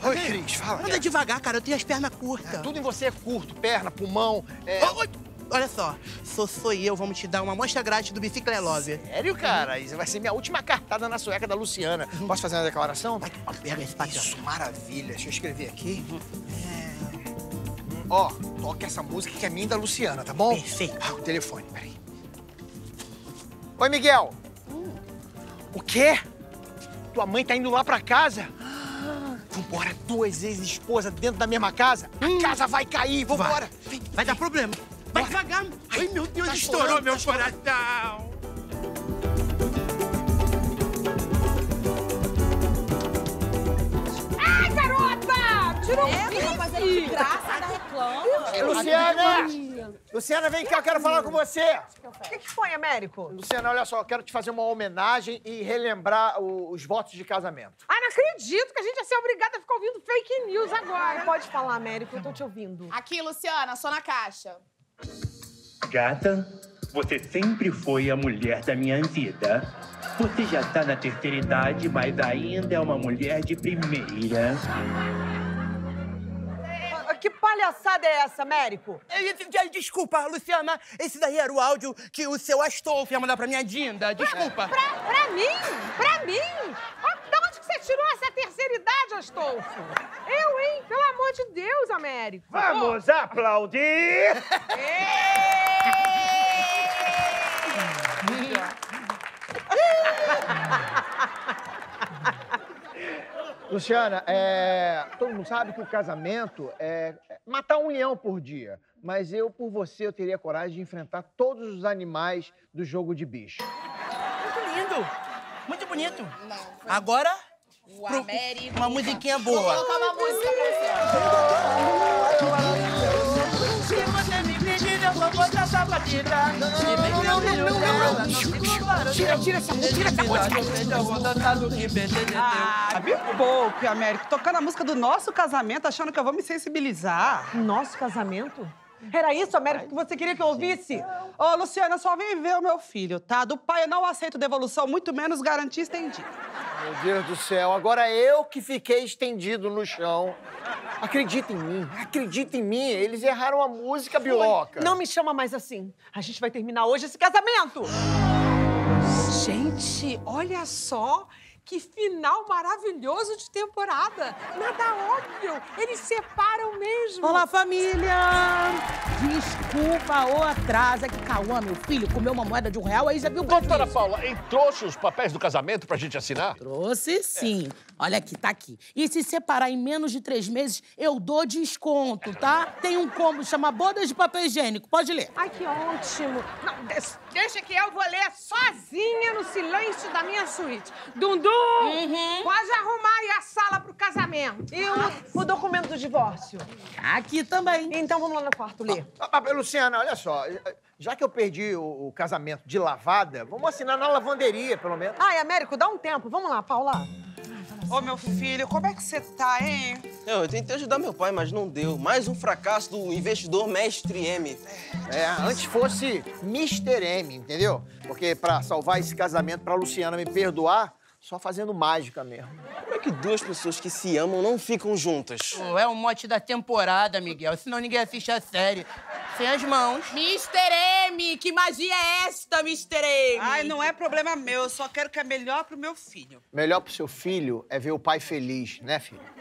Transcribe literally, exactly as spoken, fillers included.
Oi, Cris, fala. Anda devagar, cara, eu tenho as pernas curtas. É, tudo em você é curto, perna, pulmão. É... Oh, oh. Olha só, sou, sou eu, vamos te dar uma amostra grátis do Bicicleta Love. Sério, cara? Isso vai ser minha última cartada na sueca da Luciana. Posso fazer uma declaração? Vai, pega esse papel. Isso, maravilha. Deixa eu escrever aqui. É... Ó, toca essa música que é minha e da Luciana, tá bom? Perfeito. Ah, o telefone, peraí. Oi, Miguel. Hum. O quê? Tua mãe tá indo lá pra casa? Vambora, duas ex-esposas dentro da mesma casa? Hum. A casa vai cair, vambora. Vai, vai dar problema. Vai devagar. Ai, meu Deus, tá estourou meu tá coração. Ai, garota! Tirou É, o tá fazendo de graça, ainda reclama. Luciana! Luciana, vem cá, eu quero falar com você. O que, que foi, Américo? Luciana, olha só, eu quero te fazer uma homenagem e relembrar o- os votos de casamento. Ah, não acredito que a gente ia ser obrigada a ficar ouvindo fake news agora. Pode falar, Américo, eu tô te ouvindo. Aqui, Luciana, só na caixa. Gata, você sempre foi a mulher da minha vida. Você já tá na terceira idade, mas ainda é uma mulher de primeira. Ah, Que palhaçada é essa, Américo? Desculpa, Luciana, esse daí era o áudio que o seu Astolfo ia mandar pra minha Dinda. Desculpa. Pra, pra mim? Pra mim? Ah, da onde que você tirou essa terceira idade, Astolfo? Eu, hein? Pelo amor de Deus, Américo. Vamos aplaudir! Luciana, é... todo mundo sabe que o casamento é é matar um leão por dia. Mas eu, por você, eu teria coragem de enfrentar todos os animais do jogo de bicho. Muito lindo. Muito bonito. Não. Agora, O pro- Américo. uma musiquinha Vou boa. colocar uma música pra você. Se você me pedir, eu vou botar sua batida. Não, não, não, não. Tira, tira essa música, tira essa música. Ah, me poupe, Américo. Tocando a música do nosso casamento, achando que eu vou me sensibilizar. Nosso casamento? Era isso, Américo, que você queria que eu ouvisse? Ô, Luciana, só vem ver o meu filho, tá? Do pai eu não aceito devolução, muito menos garantia estendida. Meu Deus do céu, agora eu que fiquei estendido no chão. Acredita em mim, acredita em mim. Eles erraram a música, Biloca. Não me chama mais assim. A gente vai terminar hoje esse casamento. Gente, olha só que final maravilhoso de temporada. Nada óbvio. Eles separam mesmo. Olá, família! Desculpa o atraso, é que Cauã, meu filho, comeu uma moeda de um real, aí já viu o Doutora prejuízo. Paula, e trouxe os papéis do casamento pra gente assinar? Trouxe sim. Olha aqui, tá aqui. E se separar em menos de três meses, eu dou desconto, tá? Tem um combo, chama Bodas de Papel Higiênico. Pode ler. Ai, que ótimo. Não, des- deixa que eu vou ler sozinha no silêncio da minha suíte. Dundum, pode arrumar aí a sala pro casamento. E o, o documento do divórcio? Aqui também. Então vamos lá no quarto ler. Ah, ah, Luciana, olha só. Já que eu perdi o, o casamento de lavada, vamos assinar na lavanderia, pelo menos. Ai, Américo, dá um tempo. Vamos lá, Paula. Ô, meu filho, como é que você tá, hein? Eu, eu tentei ajudar meu pai, mas não deu. Mais um fracasso do investidor Mestre M. É, antes fosse mister M, entendeu? Porque pra salvar esse casamento, pra Luciana me perdoar, só fazendo mágica mesmo. Como é que duas pessoas que se amam não ficam juntas? Pô, é o mote da temporada, Miguel. Senão ninguém assiste a série. Sem as mãos. mister M! Que magia é esta, mister M? Ai, não é problema meu, eu só quero o que é melhor pro meu filho. Melhor pro seu filho é ver o pai feliz, né, filho?